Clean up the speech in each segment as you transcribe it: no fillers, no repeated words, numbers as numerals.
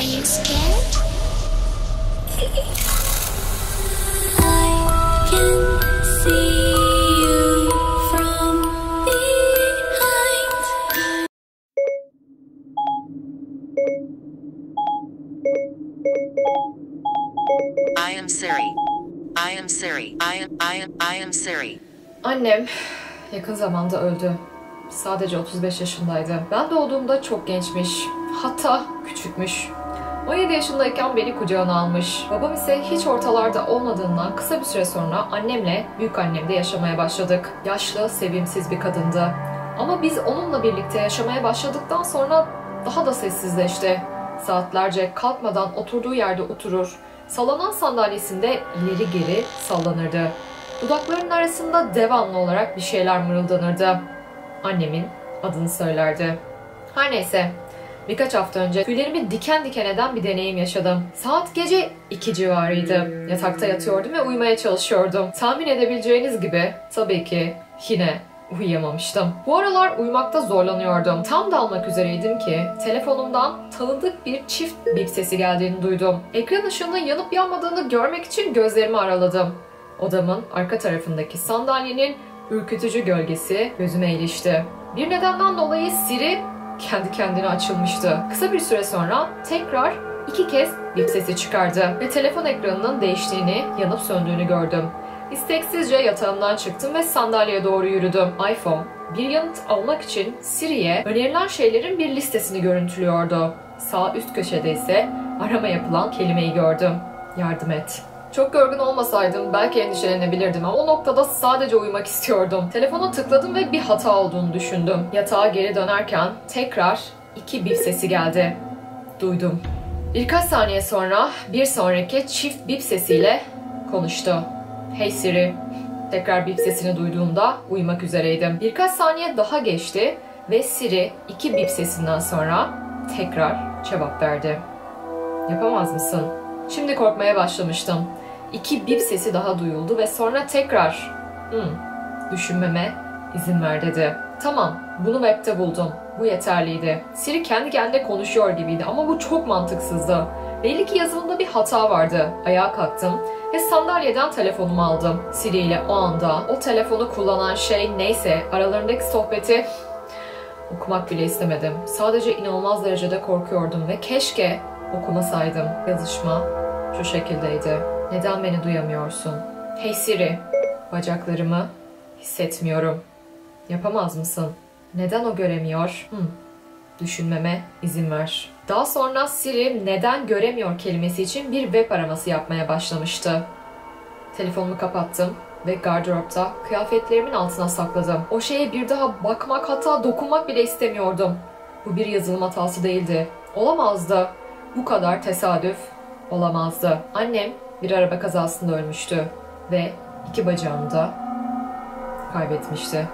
you scared? I can see you from behind. I am Siri. I am Siri. I am Siri. Annem yakın zamanda öldü. Sadece 35 yaşındaydı. Ben doğduğumda çok gençmiş. Hatta küçükmüş. 17 yaşındayken beni kucağına almış. Babam ise hiç ortalarda olmadığından kısa bir süre sonra annemle büyükannemde yaşamaya başladık. Yaşlı, sevimsiz bir kadındı. Ama biz onunla birlikte yaşamaya başladıktan sonra daha da sessizleşti. Saatlerce kalkmadan oturduğu yerde oturur, sallanan sandalyesinde ileri geri sallanırdı. Dudaklarının arasında devamlı olarak bir şeyler mırıldanırdı. Annemin adını söylerdi. Her neyse, birkaç hafta önce tüylerimi diken diken eden bir deneyim yaşadım. Saat gece 2 civarıydı. Yatakta yatıyordum ve uyumaya çalışıyordum. Tahmin edebileceğiniz gibi tabii ki yine uyuyamamıştım. Bu aralar uyumakta zorlanıyordum. Tam dalmak üzereydim ki telefonumdan tanıdık bir çift bip sesi geldiğini duydum. Ekran ışığının yanıp yanmadığını görmek için gözlerimi araladım. Odamın arka tarafındaki sandalyenin ürkütücü gölgesi gözüme ilişti. Bir nedenden dolayı Siri kendi kendine açılmıştı. Kısa bir süre sonra tekrar 2 kez bip sesi çıkardı ve telefon ekranının değiştiğini, yanıp söndüğünü gördüm. İsteksizce yatağımdan çıktım ve sandalyeye doğru yürüdüm. iPhone bir yanıt almak için Siri'ye önerilen şeylerin bir listesini görüntülüyordu. Sağ üst köşede ise arama yapılan kelimeyi gördüm. Yardım et. Çok yorgun olmasaydım belki endişelenebilirdim ama o noktada sadece uyumak istiyordum. Telefona tıkladım ve bir hata olduğunu düşündüm. Yatağa geri dönerken tekrar 2 bip sesi geldi. Duydum. Birkaç saniye sonra bir sonraki çift bip sesiyle konuştu. Hey Siri. Tekrar bip sesini duyduğumda uyumak üzereydim. Birkaç saniye daha geçti ve Siri 2 bip sesinden sonra tekrar cevap verdi. Yapamaz mısın? Şimdi korkmaya başlamıştım. 2 bip sesi daha duyuldu ve sonra tekrar düşünmeme izin ver dedi. Tamam, bunu web'te buldum. Bu yeterliydi. Siri kendi kendine konuşuyor gibiydi ama bu çok mantıksızdı. Belli ki yazılımda bir hata vardı. Ayağa kalktım ve sandalyeden telefonumu aldım. Siri ile o anda o telefonu kullanan şey neyse aralarındaki sohbeti okumak bile istemedim. Sadece inanılmaz derecede korkuyordum ve keşke okumasaydım. Yazışma şu şekildeydi. Neden beni duyamıyorsun? Hey Siri, bacaklarımı hissetmiyorum. Yapamaz mısın? Neden o göremiyor? Düşünmeme izin ver. Daha sonra Siri neden göremiyor kelimesi için bir web araması yapmaya başlamıştı. Telefonumu kapattım ve gardıropta kıyafetlerimin altına sakladım. O şeye bir daha bakmak, hatta dokunmak bile istemiyordum. Bu bir yazılım hatası değildi. Olamazdı. Bu kadar tesadüf olamazdı. Annem bir araba kazasında ölmüştü ve 2 bacağını da kaybetmişti.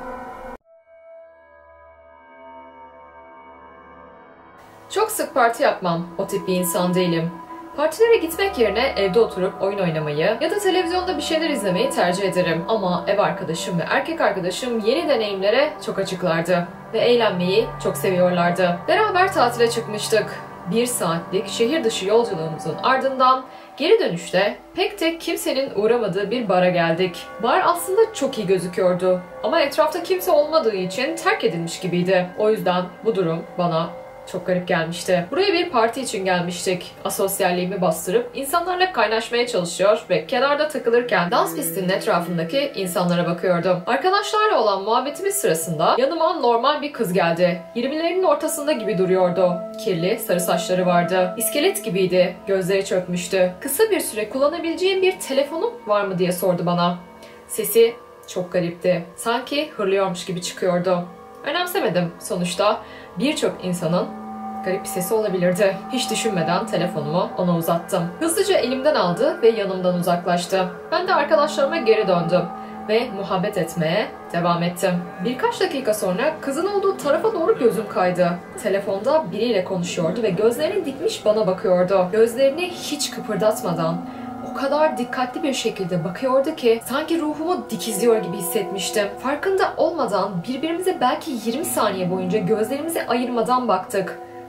Çok sık parti yapmam. O tip bir insan değilim. Partilere gitmek yerine evde oturup oyun oynamayı ya da televizyonda bir şeyler izlemeyi tercih ederim. Ama ev arkadaşım ve erkek arkadaşım yeni deneyimlere çok açıklardı ve eğlenmeyi çok seviyorlardı. Beraber tatile çıkmıştık. 1 saatlik şehir dışı yolculuğumuzun ardından geri dönüşte pek de kimsenin uğramadığı bir bara geldik. Bar aslında çok iyi gözüküyordu ama etrafta kimse olmadığı için terk edilmiş gibiydi. O yüzden bu durum bana çok garip gelmişti. Buraya bir parti için gelmiştik. Asosyalliğimi bastırıp insanlarla kaynaşmaya çalışıyor ve kenarda takılırken dans pistinin etrafındaki insanlara bakıyordum. Arkadaşlarla olan muhabbetimiz sırasında yanıma normal bir kız geldi. 20'lerinin ortasında gibi duruyordu. Kirli, sarı saçları vardı. İskelet gibiydi. Gözleri çökmüştü. Kısa bir süre kullanabileceğim bir telefonum var mı diye sordu bana. Sesi çok garipti. Sanki hırlıyormuş gibi çıkıyordu. Önemsemedim. Sonuçta birçok insanın garip bir sesi olabilirdi. Hiç düşünmeden telefonumu ona uzattım. Hızlıca elimden aldı ve yanımdan uzaklaştı. Ben de arkadaşlarıma geri döndüm ve muhabbet etmeye devam ettim. Birkaç dakika sonra kızın olduğu tarafa doğru gözüm kaydı. Telefonda biriyle konuşuyordu ve gözlerini dikmiş bana bakıyordu. Gözlerini hiç kıpırdatmadan o kadar dikkatli bir şekilde bakıyordu ki sanki ruhumu dikizliyor gibi hissetmiştim. Farkında olmadan birbirimize belki 20 saniye boyunca gözlerimizi ayırmadan baktık.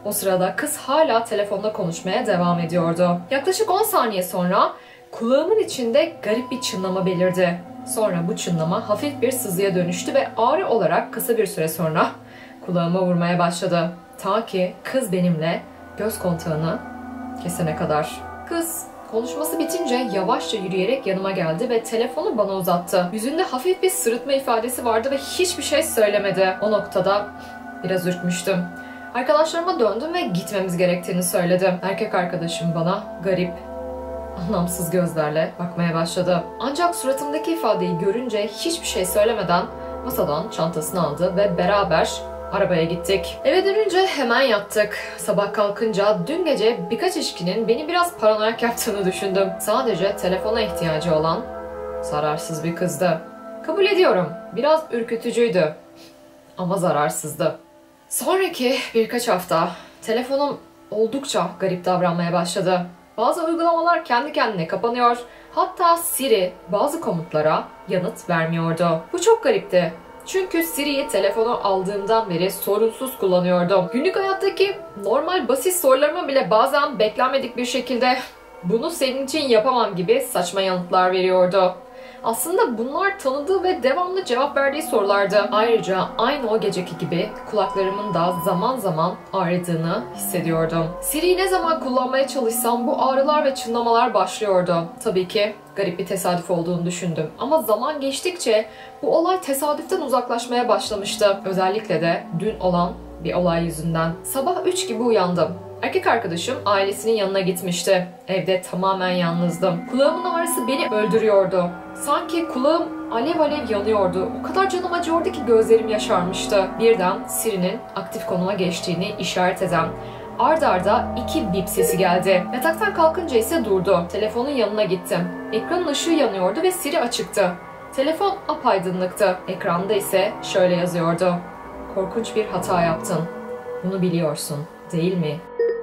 O sırada kız hala telefonda konuşmaya devam ediyordu. Yaklaşık 10 saniye sonra kulağımın içinde garip bir çınlama belirdi. Sonra bu çınlama hafif bir sızıya dönüştü ve ağrı olarak kısa bir süre sonra kulağıma vurmaya başladı. Ta ki kız benimle göz kontağını kesene kadar. Kız konuşması bitince yavaşça yürüyerek yanıma geldi ve telefonu bana uzattı. Yüzünde hafif bir sırıtma ifadesi vardı ve hiçbir şey söylemedi. O noktada biraz ürkmüştüm. Arkadaşlarıma döndüm ve gitmemiz gerektiğini söyledim. Erkek arkadaşım bana garip, anlamsız gözlerle bakmaya başladı. Ancak suratımdaki ifadeyi görünce hiçbir şey söylemeden masadan çantasını aldı ve beraber arabaya gittik. Eve dönünce hemen yattık. Sabah kalkınca dün gece birkaç ilişkinin beni biraz paranoyak yaptığını düşündüm. Sadece telefona ihtiyacı olan zararsız bir kızdı. Kabul ediyorum, biraz ürkütücüydü ama zararsızdı. Sonraki birkaç hafta telefonum oldukça garip davranmaya başladı. Bazı uygulamalar kendi kendine kapanıyor. Hatta Siri bazı komutlara yanıt vermiyordu. Bu çok garipti. Çünkü Siri'yi telefonu aldığımdan beri sorunsuz kullanıyordum. Günlük hayattaki normal basit sorularıma bile bazen beklenmedik bir şekilde "bunu senin için yapamam" gibi saçma yanıtlar veriyordu. Aslında bunlar tanıdığı ve devamlı cevap verdiği sorulardı. Ayrıca aynı o geceki gibi kulaklarımın da zaman zaman ağrıdığını hissediyordum. Siri'yi ne zaman kullanmaya çalışsam bu ağrılar ve çınlamalar başlıyordu. Tabii ki garip bir tesadüf olduğunu düşündüm. Ama zaman geçtikçe bu olay tesadüften uzaklaşmaya başlamıştı. Özellikle de dün olan bir olay yüzünden. Sabah 3 gibi uyandım. Erkek arkadaşım ailesinin yanına gitmişti. Evde tamamen yalnızdım. Kulağımın ağrısı beni öldürüyordu. Sanki kulağım alev alev yanıyordu. O kadar canım acıyordu ki gözlerim yaşarmıştı. Birden Siri'nin aktif konuma geçtiğini işaret eden ard arda 2 bip sesi geldi. Yataktan kalkınca ise durdu. Telefonun yanına gittim. Ekranın ışığı yanıyordu ve Siri açıktı. Telefon apaydınlıktı. Ekranda ise şöyle yazıyordu: "Korkunç bir hata yaptın. Bunu biliyorsun, değil mi?"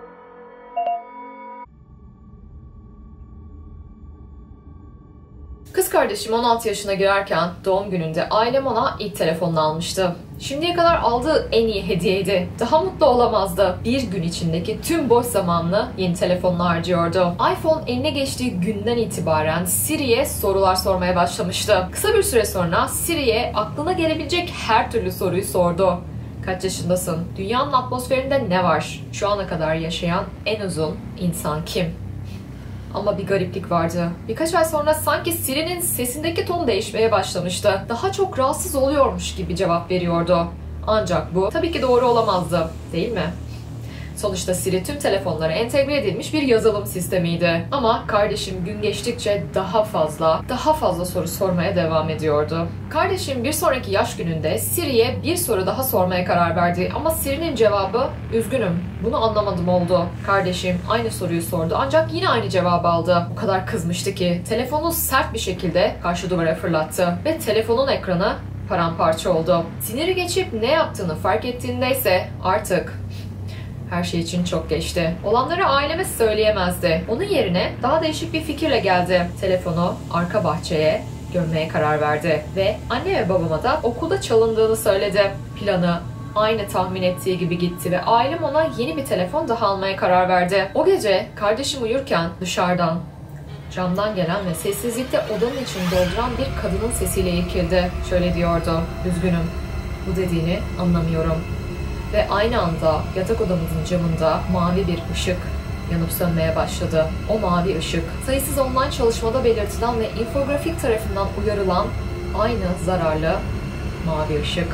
Kız kardeşim 16 yaşına girerken doğum gününde ailem ona ilk telefonunu almıştı. Şimdiye kadar aldığı en iyi hediyeydi. Daha mutlu olamazdı. Bir gün içindeki tüm boş zamanını yeni telefonla harcıyordu. iPhone eline geçtiği günden itibaren Siri'ye sorular sormaya başlamıştı. Kısa bir süre sonra Siri'ye aklına gelebilecek her türlü soruyu sordu. Kaç yaşındasın? Dünyanın atmosferinde ne var? Şu ana kadar yaşayan en uzun insan kim? Ama bir gariplik vardı. Birkaç ay sonra sanki Siri'nin sesindeki ton değişmeye başlamıştı. Daha çok rahatsız oluyormuş gibi cevap veriyordu. Ancak bu tabii ki doğru olamazdı, değil mi? Sonuçta Siri tüm telefonlara entegre edilmiş bir yazılım sistemiydi. Ama kardeşim gün geçtikçe daha fazla soru sormaya devam ediyordu. Kardeşim bir sonraki yaş gününde Siri'ye bir soru daha sormaya karar verdi. Ama Siri'nin cevabı "üzgünüm, bunu anlamadım" oldu. Kardeşim aynı soruyu sordu ancak yine aynı cevabı aldı. O kadar kızmıştı ki telefonu sert bir şekilde karşı duvara fırlattı. Ve telefonun ekranı paramparça oldu. Siniri geçip ne yaptığını fark ettiğinde ise artık her şey için çok geçti. Olanları aileme söyleyemezdi. Onun yerine daha değişik bir fikirle geldi. Telefonu arka bahçeye gömmeye karar verdi. Ve anne ve babama da okulda çalındığını söyledi. Planı aynı tahmin ettiği gibi gitti ve ailem ona yeni bir telefon daha almaya karar verdi. O gece kardeşim uyurken dışarıdan, camdan gelen ve sessizlikte odanın içini dolduran bir kadının sesiyle irkildi. Şöyle diyordu: "Üzgünüm, bu dediğini anlamıyorum." Ve aynı anda yatak odamızın camında mavi bir ışık yanıp sönmeye başladı. O mavi ışık, sayısız online çalışmada belirtilen ve infografik tarafından uyarılan aynı zararlı mavi ışık.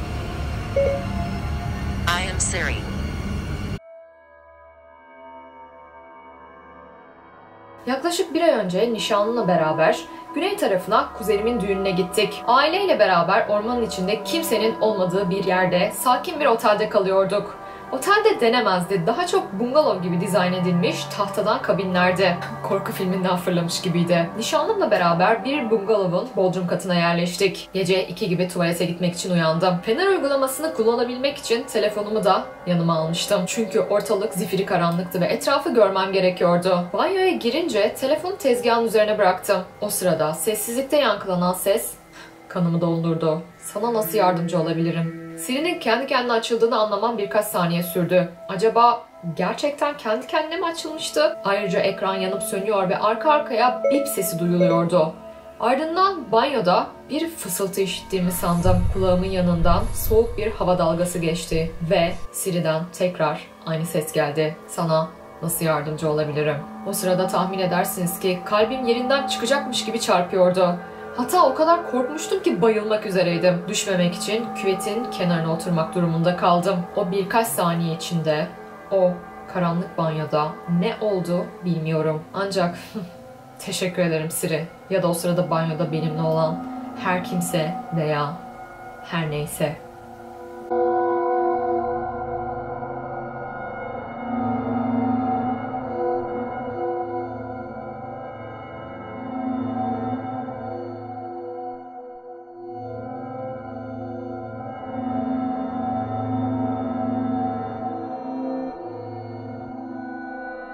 I am Siri. Yaklaşık bir ay önce nişanlımla beraber güney tarafına kuzenimin düğününe gittik. Aileyle beraber ormanın içinde kimsenin olmadığı bir yerde sakin bir otelde kalıyorduk. Otelde denemezdi. Daha çok bungalov gibi dizayn edilmiş tahtadan kabinlerdi. Korku filminden fırlamış gibiydi. Nişanlımla beraber bir bungalovun bodrum katına yerleştik. Gece 2 gibi tuvalete gitmek için uyandım. Fener uygulamasını kullanabilmek için telefonumu da yanıma almıştım. Çünkü ortalık zifiri karanlıktı ve etrafı görmem gerekiyordu. Banyoya girince telefonu tezgahın üzerine bıraktım. O sırada sessizlikte yankılanan ses kanımı dondurdu. "Sana nasıl yardımcı olabilirim?" Siri'nin kendi kendine açıldığını anlamam birkaç saniye sürdü. Acaba gerçekten kendi kendine mi açılmıştı? Ayrıca ekran yanıp sönüyor ve arka arkaya bip sesi duyuluyordu. Ardından banyoda bir fısıltı işittiğimi sandım. Kulağımın yanından soğuk bir hava dalgası geçti ve Siri'den tekrar aynı ses geldi. Sana nasıl yardımcı olabilirim? O sırada tahmin edersiniz ki kalbim yerinden çıkacakmış gibi çarpıyordu. Hatta o kadar korkmuştum ki bayılmak üzereydim. Düşmemek için küvetin kenarına oturmak durumunda kaldım. O birkaç saniye içinde o karanlık banyoda ne oldu bilmiyorum. Ancak teşekkür ederim Siri. Ya da o sırada banyoda benimle olan her kimse veya her neyse.